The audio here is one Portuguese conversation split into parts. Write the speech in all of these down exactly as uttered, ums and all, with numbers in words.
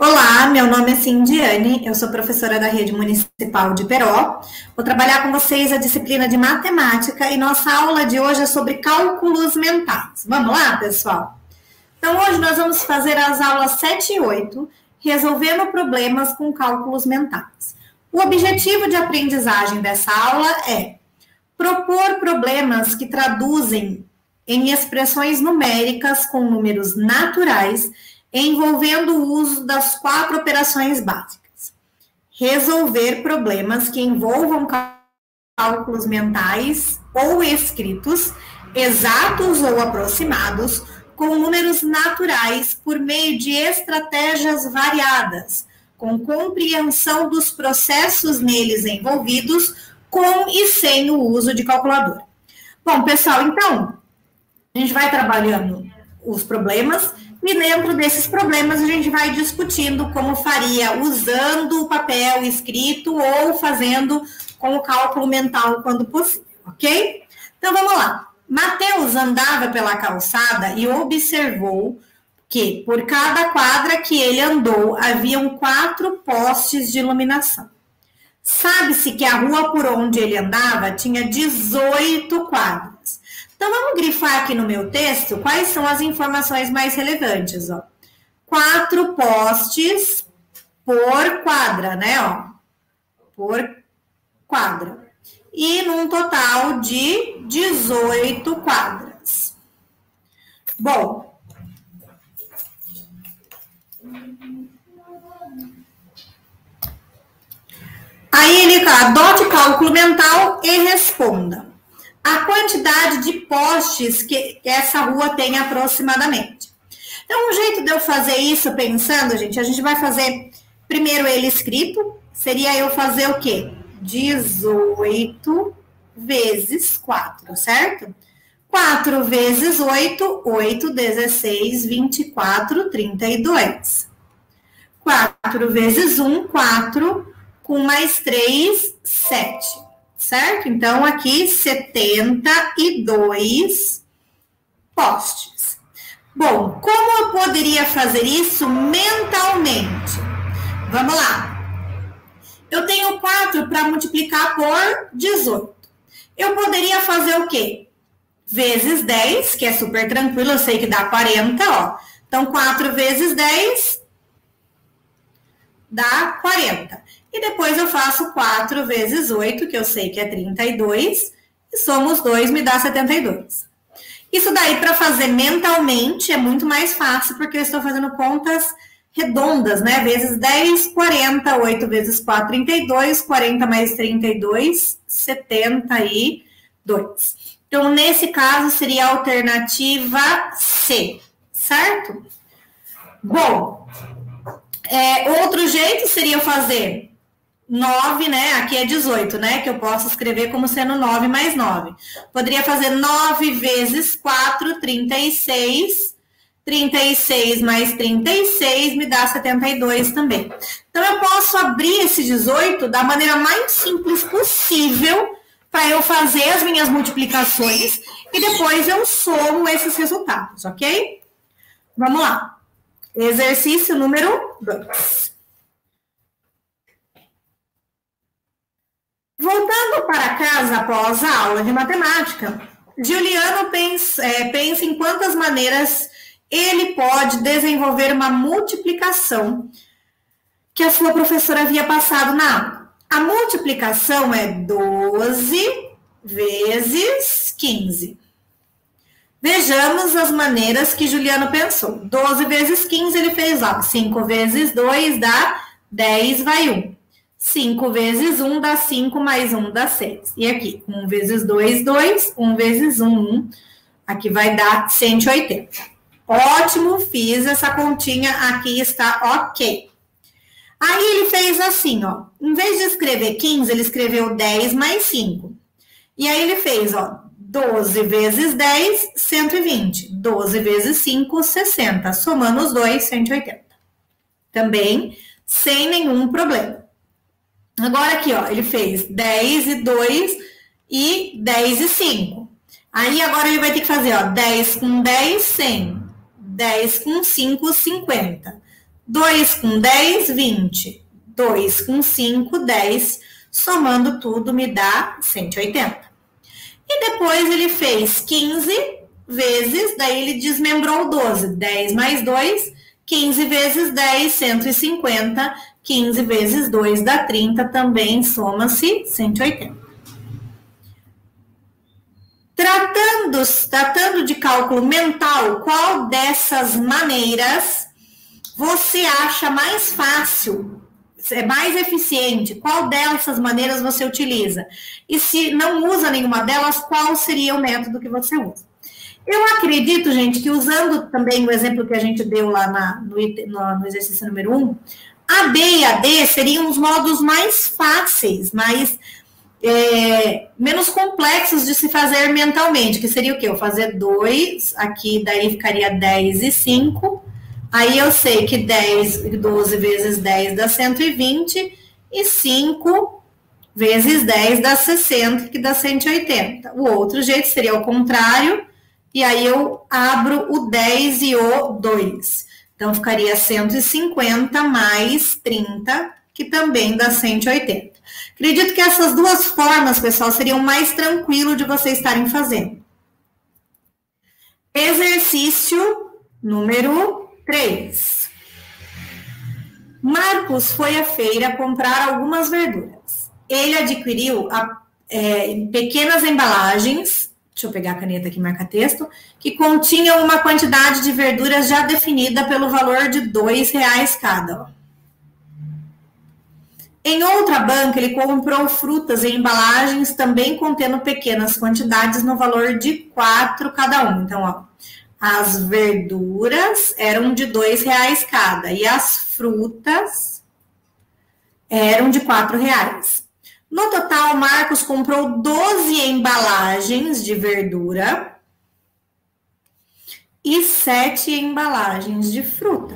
Olá, meu nome é Cindiane, eu sou professora da Rede Municipal de Peró. Vou trabalhar com vocês a disciplina de matemática e nossa aula de hoje é sobre cálculos mentais. Vamos lá, pessoal? Então, hoje nós vamos fazer as aulas sete e oito, resolvendo problemas com cálculos mentais. O objetivo de aprendizagem dessa aula é propor problemas que traduzem em expressões numéricas com números naturais, envolvendo o uso das quatro operações básicas. Resolver problemas que envolvam cálculos mentais ou escritos, exatos ou aproximados, com números naturais por meio de estratégias variadas, com compreensão dos processos neles envolvidos, com e sem o uso de calculadora. Bom, pessoal, então, a gente vai trabalhando os problemas e dentro desses problemas a gente vai discutindo como faria usando o papel escrito ou fazendo com o cálculo mental quando possível, ok? Então vamos lá. Mateus andava pela calçada e observou que por cada quadra que ele andou haviam quatro postes de iluminação. Sabe-se que a rua por onde ele andava tinha dezoito quadras. Então, vamos grifar aqui no meu texto quais são as informações mais relevantes, ó. Quatro postes por quadra, né, ó. Por quadra. E num total de dezoito quadras. Bom. Aí ele adote cálculo mental e responda a quantidade de postes que essa rua tem aproximadamente. Então, um jeito de eu fazer isso pensando, gente, a gente vai fazer primeiro ele escrito, seria eu fazer o quê? dezoito vezes quatro, certo? quatro vezes oito, oito, dezesseis, vinte e quatro, trinta e dois. quatro vezes um, quatro, com mais três, sete. Certo? Então, aqui, setenta e dois postes. Bom, como eu poderia fazer isso mentalmente? Vamos lá. Eu tenho quatro para multiplicar por dezoito. Eu poderia fazer o quê? Vezes dez, que é super tranquilo, eu sei que dá quarenta, ó. Então, quatro vezes dez dá quarenta. E depois eu faço quatro vezes oito, que eu sei que é trinta e dois, e somos dois, me dá setenta e dois. Isso daí, para fazer mentalmente, é muito mais fácil, porque eu estou fazendo contas redondas, né? Vezes dez, quarenta, oito vezes quatro, trinta e dois, quarenta mais trinta e dois, setenta e dois. Então, nesse caso, seria a alternativa C, certo? Bom, é, outro jeito seria fazer nove, né? Aqui é dezoito, né? Que eu posso escrever como sendo nove mais nove. Poderia fazer nove vezes quatro, trinta e seis. trinta e seis mais trinta e seis me dá setenta e dois também. Então, eu posso abrir esse dezoito da maneira mais simples possível para eu fazer as minhas multiplicações e depois eu somo esses resultados, ok? Vamos lá. Exercício número dois. Voltando para casa após a aula de matemática, Juliano pensa, é, pensa em quantas maneiras ele pode desenvolver uma multiplicação que a sua professora havia passado na aula. A multiplicação é doze vezes quinze. Vejamos as maneiras que Juliano pensou. doze vezes quinze ele fez, ó, cinco vezes dois dá dez, vai um. cinco vezes um dá cinco, mais um dá seis. E aqui, um vezes dois, dois. um vezes um, um. Aqui vai dar cento e oitenta. Ótimo, fiz essa continha, aqui está ok. Aí ele fez assim, ó. Em vez de escrever quinze, ele escreveu dez mais cinco. E aí ele fez, ó, doze vezes dez, cento e vinte. doze vezes cinco, sessenta. Somando os dois, cento e oitenta. Também sem nenhum problema. Agora aqui, ó, ele fez dez e dois e dez e cinco. Aí agora ele vai ter que fazer, ó, dez com dez, cem. dez com cinco, cinquenta. dois com dez, vinte. dois com cinco, dez. Somando tudo me dá cento e oitenta. E depois ele fez quinze vezes, daí ele desmembrou o doze. dez mais dois, quinze vezes dez, cento e cinquenta. quinze vezes dois dá trinta, também soma-se cento e oitenta. Tratando, tratando de cálculo mental, qual dessas maneiras você acha mais fácil, é mais eficiente? Qual dessas maneiras você utiliza? E se não usa nenhuma delas, qual seria o método que você usa? Eu acredito, gente, que usando também o exemplo que a gente deu lá na, no, no, no exercício número um, A B e A D seriam os modos mais fáceis, mais é, menos complexos de se fazer mentalmente, que seria o quê? Eu fazer dois, aqui daí ficaria dez e cinco, aí eu sei que dez, doze vezes dez dá cento e vinte, e cinco vezes dez dá sessenta, que dá cento e oitenta. O outro jeito seria o contrário, e aí eu abro o dez e o dois. Então, ficaria cento e cinquenta mais trinta, que também dá cento e oitenta. Acredito que essas duas formas, pessoal, seriam mais tranquilo de vocês estarem fazendo. Exercício número três. Marcos foi à feira comprar algumas verduras. Ele adquiriu a, é, pequenas embalagens, deixa eu pegar a caneta aqui e marcar texto, que continham uma quantidade de verduras já definida pelo valor de dois reais cada. Ó. Em outra banca, ele comprou frutas em embalagens também contendo pequenas quantidades no valor de quatro cada um. Então, ó, as verduras eram de dois reais cada e as frutas eram de quatro reais. No total, Marcos comprou doze embalagens de verdura e sete embalagens de fruta.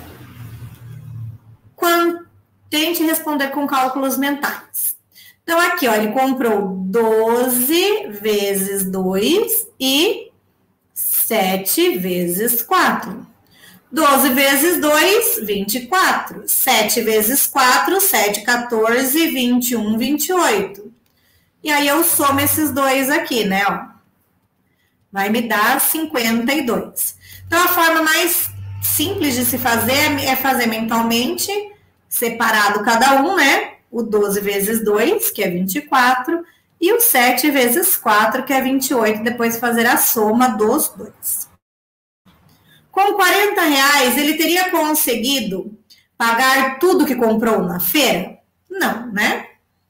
Quando tente responder com cálculos mentais. Então, aqui, ó, ele comprou doze vezes dois e sete vezes quatro. doze vezes dois, vinte e quatro. sete vezes quatro, sete, quatorze, vinte e um, vinte e oito. E aí eu somo esses dois aqui, né, ó. Vai me dar cinquenta e dois. Então, a forma mais simples de se fazer é fazer mentalmente, separado cada um, né? O doze vezes dois, que é vinte e quatro, e o sete vezes quatro, que é vinte e oito, depois fazer a soma dos dois. Com quarenta reais, ele teria conseguido pagar tudo que comprou na feira? Não, né?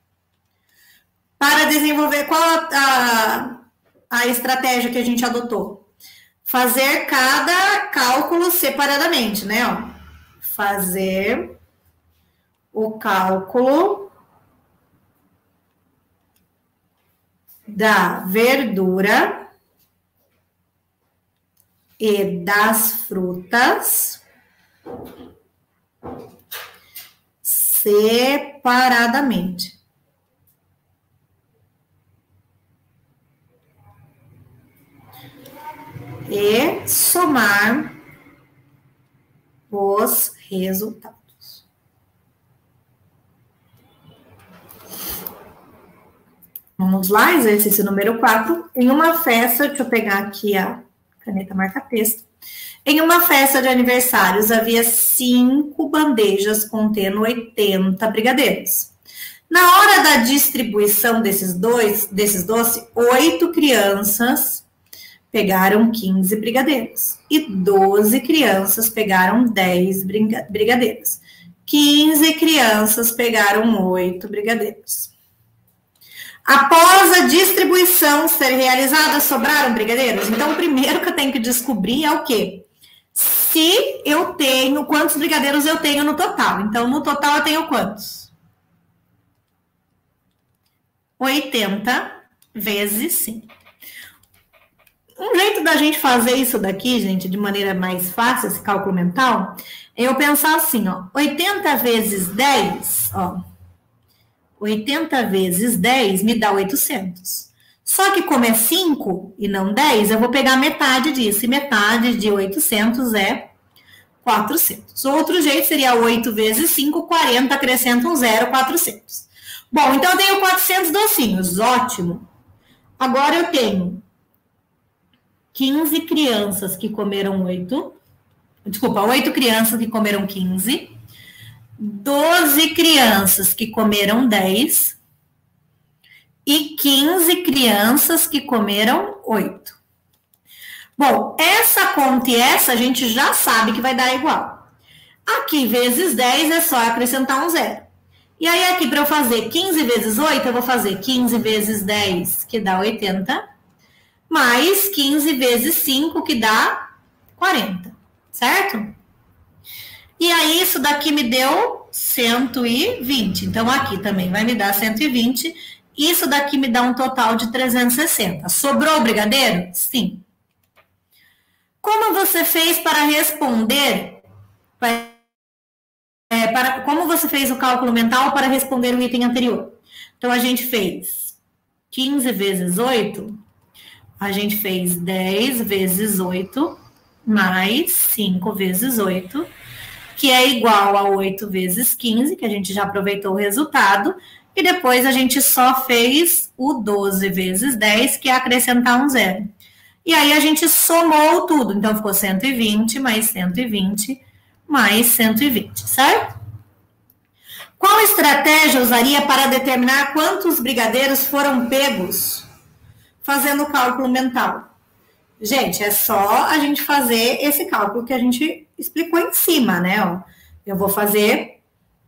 Para desenvolver, qual a, a, a estratégia que a gente adotou? Fazer cada cálculo separadamente, né? Ó, fazer o cálculo da verdura e das frutas separadamente. E somar os resultados. Vamos lá, exercício número quatro. Em uma festa, deixa eu pegar aqui a caneta marca-texto. Em uma festa de aniversários, havia cinco bandejas contendo oitenta brigadeiros. Na hora da distribuição desses, dois, desses doces, oito crianças pegaram quinze brigadeiros. E doze crianças pegaram dez brigadeiros. quinze crianças pegaram oito brigadeiros. Após a distribuição ser realizada, sobraram brigadeiros? Então, o primeiro que eu tenho que descobrir é o quê? Se eu tenho, quantos brigadeiros eu tenho no total. Então, no total eu tenho quantos? oitenta vezes cinco. Um jeito da gente fazer isso daqui, gente, de maneira mais fácil, esse cálculo mental, é eu pensar assim, ó, oitenta vezes dez, ó, oitenta vezes dez me dá oitocentos. Só que como é cinco e não dez, eu vou pegar metade disso. E metade de oitocentos é quatrocentos. Outro jeito seria oito vezes cinco, quarenta, acrescenta um zero, quatrocentos. Bom, então eu tenho quatrocentos docinhos, ótimo. Agora eu tenho quinze crianças que comeram oito, desculpa, oito crianças que comeram quinze, doze crianças que comeram dez e quinze crianças que comeram oito. Bom, essa conta e essa a gente já sabe que vai dar igual. Aqui, vezes dez, é só acrescentar um zero. E aí, aqui, para eu fazer quinze vezes oito, eu vou fazer quinze vezes dez, que dá oitenta, mais quinze vezes cinco, que dá quarenta, certo? E aí, isso daqui me deu cento e vinte. Então, aqui também vai me dar cento e vinte. Isso daqui me dá um total de trezentos e sessenta. Sobrou brigadeiro? Sim. Como você fez para responder, é, para, como você fez o cálculo mental para responder o item anterior? Então, a gente fez quinze vezes oito, a gente fez dez vezes oito, mais cinco vezes oito, que é igual a oito vezes quinze, que a gente já aproveitou o resultado, e depois a gente só fez o doze vezes dez, que é acrescentar um zero. E aí a gente somou tudo, então ficou cento e vinte mais cento e vinte mais cento e vinte, certo? Qual estratégia usaria para determinar quantos brigadeiros foram pegos fazendo o cálculo mental? Gente, é só a gente fazer esse cálculo que a gente explicou em cima, né? Ó, eu vou fazer...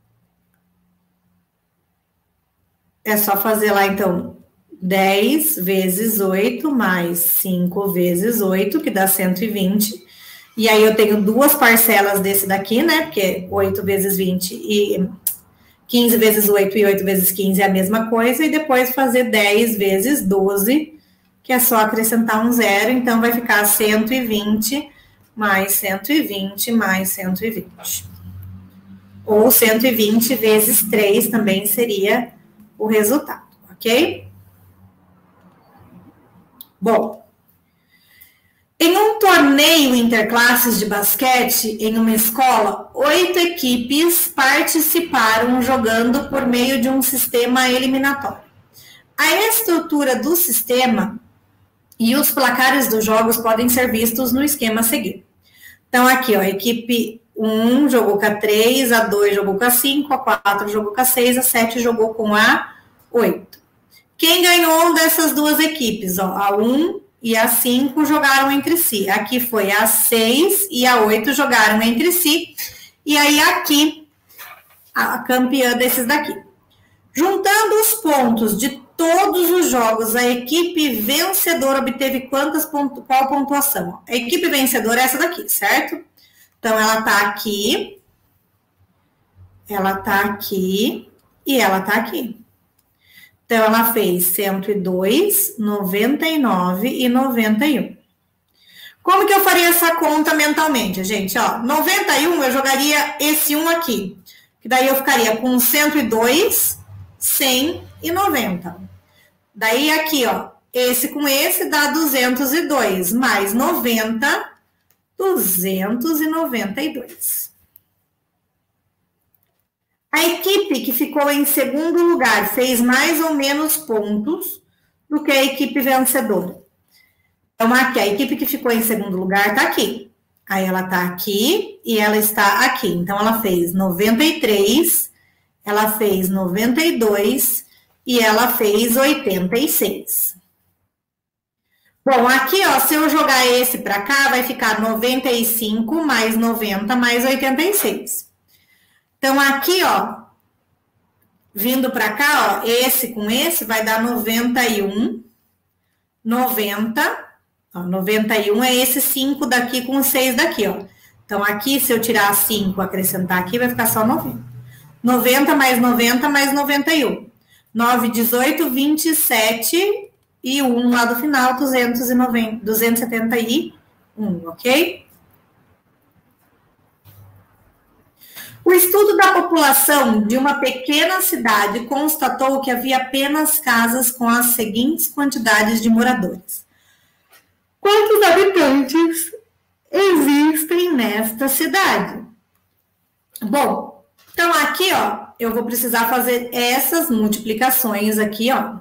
É só fazer lá, então... dez vezes oito mais cinco vezes oito, que dá cento e vinte. E aí eu tenho duas parcelas desse daqui, né? Porque oito vezes vinte e quinze vezes oito e oito vezes quinze é a mesma coisa. E depois fazer dez vezes doze, que é só acrescentar um zero. Então vai ficar cento e vinte mais cento e vinte mais cento e vinte. Ou cento e vinte vezes três também seria o resultado, ok? Bom, em um torneio interclasses de basquete em uma escola, oito equipes participaram jogando por meio de um sistema eliminatório. A estrutura do sistema e os placares dos jogos podem ser vistos no esquema a seguir. Então, aqui, ó, a equipe um jogou com a três, a dois jogou com a cinco, a quatro jogou com a seis, a sete jogou com a oito. Quem ganhou dessas duas equipes? Ó, a um e a cinco jogaram entre si. Aqui foi a seis e a oito jogaram entre si. E aí aqui, a campeã desses daqui. Juntando os pontos de todos os jogos, a equipe vencedora obteve quantas pontu- qual pontuação? A equipe vencedora é essa daqui, certo? Então, ela tá aqui, ela tá aqui e ela tá aqui. Então, ela fez cento e dois, noventa e nove e noventa e um. Como que eu faria essa conta mentalmente, gente? Ó, noventa e um, eu jogaria esse um aqui. Que daí eu ficaria com cento e dois, cem e noventa. Daí aqui, ó, esse com esse dá duzentos e dois, mais noventa, duzentos e noventa e dois. A equipe que ficou em segundo lugar fez mais ou menos pontos do que a equipe vencedora. Então, aqui, a equipe que ficou em segundo lugar está aqui. Aí, ela está aqui e ela está aqui. Então, ela fez noventa e três, ela fez noventa e dois e ela fez oitenta e seis. Bom, aqui, ó, se eu jogar esse para cá, vai ficar noventa e cinco mais noventa mais oitenta e seis. Então, aqui, ó, vindo para cá, ó, esse com esse vai dar noventa e um, noventa, ó, noventa e um é esse cinco daqui com seis daqui, ó. Então, aqui, se eu tirar cinco, acrescentar aqui, vai ficar só noventa. noventa mais noventa mais noventa e um. nove, dezoito, vinte e sete e um lá do final, duzentos e noventa, duzentos e setenta e um, ok? O estudo da população de uma pequena cidade constatou que havia apenas casas com as seguintes quantidades de moradores. Quantos habitantes existem nesta cidade. Bom, então aqui, ó, eu vou precisar fazer essas multiplicações aqui, ó.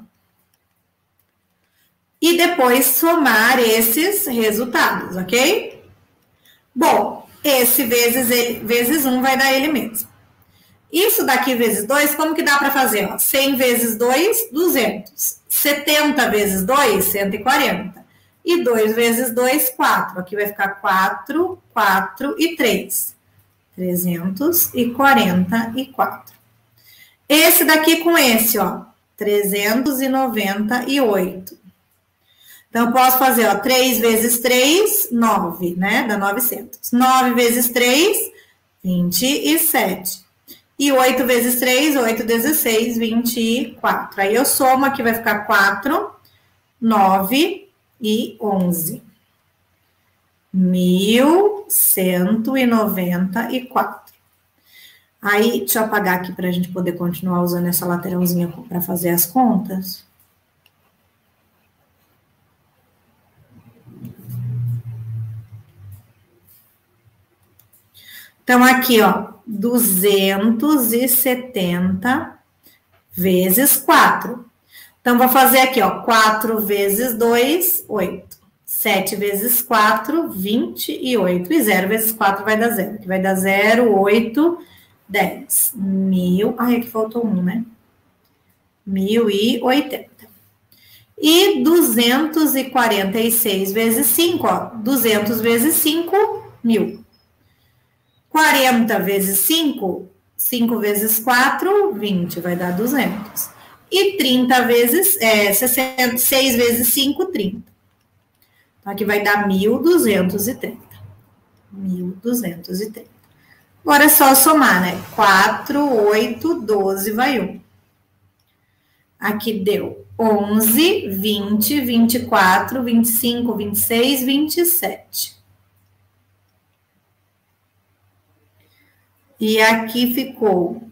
E depois somar esses resultados, ok? Bom, esse vezes, ele, vezes um vai dar ele mesmo. Isso daqui vezes dois, como que dá para fazer? Ó, cem vezes dois, duzentos. setenta vezes dois, cento e quarenta. E dois vezes dois, quatro. Aqui vai ficar quatro, quatro e três. trezentos e quarenta e quatro. Esse daqui com esse, ó, trezentos e noventa e oito. Então, eu posso fazer, ó, três vezes três, nove, né? Dá novecentos. nove vezes três, vinte e sete. E oito vezes três, oito, dezesseis, vinte e quatro. Aí eu somo, aqui vai ficar quatro, nove e onze. mil cento e noventa e quatro. Aí, deixa eu apagar aqui para a gente poder continuar usando essa lateralzinha para fazer as contas. Então, aqui, ó, duzentos e setenta vezes quatro. Então, vou fazer aqui, ó, quatro vezes dois, oito. sete vezes quatro, vinte e oito. E zero vezes quatro vai dar zero. Aqui vai dar zero, oito, dez. Mil. Ai, aqui faltou um, né? Mil e oitenta. E duzentos e quarenta e seis vezes cinco, ó. duzentos vezes cinco, mil. quarenta vezes cinco, cinco vezes quatro, vinte, vai dar duzentos. E trinta vezes, é, sessenta, seis vezes cinco, trinta. Então, aqui vai dar mil duzentos e trinta. mil duzentos e trinta. Agora é só somar, né? quatro, oito, doze, vai um. Aqui deu onze, vinte, vinte e quatro, vinte e cinco, vinte e seis, vinte e sete. E aqui ficou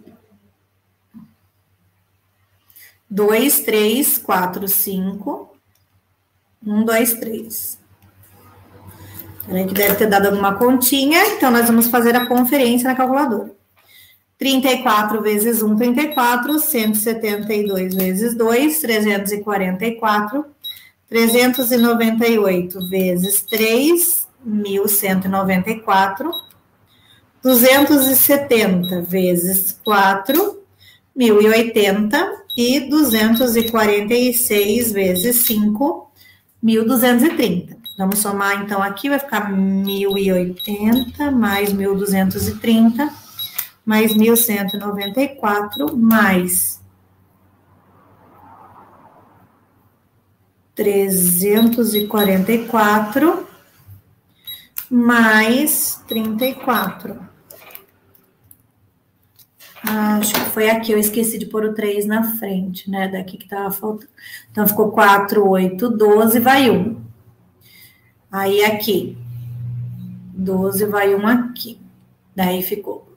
dois, três, quatro, cinco, um, dois, três. Peraí que deve ter dado alguma continha, então nós vamos fazer a conferência na calculadora. trinta e quatro vezes um, trinta e quatro, cento e setenta e dois vezes dois, trezentos e quarenta e quatro, trezentos e noventa e oito vezes três, mil cento e noventa e quatro, duzentos e setenta vezes quatro, mil e oitenta, e duzentos e quarenta e seis vezes cinco, mil duzentos e trinta. Vamos somar, então, aqui vai ficar mil e oitenta mais mil duzentos e trinta, mais mil cento e noventa e quatro, mais trezentos e quarenta e quatro, mais trinta e quatro. Acho que foi aqui, eu esqueci de pôr o três na frente, né? Daqui que tava faltando. Então, ficou quatro, oito, doze, vai um. Aí, aqui, doze, vai um aqui. Daí, ficou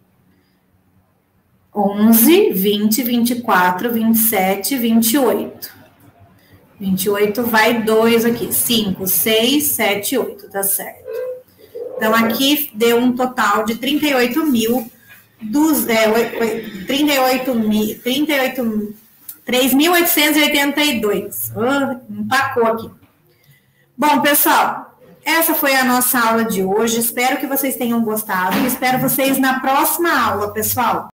onze, vinte, vinte e quatro, vinte e sete, vinte e oito. vinte e oito, vai dois aqui. cinco, seis, sete, oito, tá certo. Então, aqui deu um total de trinta e oito mil. Dos, é, trinta e oito mil, trinta e oito, três mil oitocentos e oitenta e dois. Oh, empacou aqui. Bom, pessoal, essa foi a nossa aula de hoje. Espero que vocês tenham gostado. Espero vocês na próxima aula, pessoal.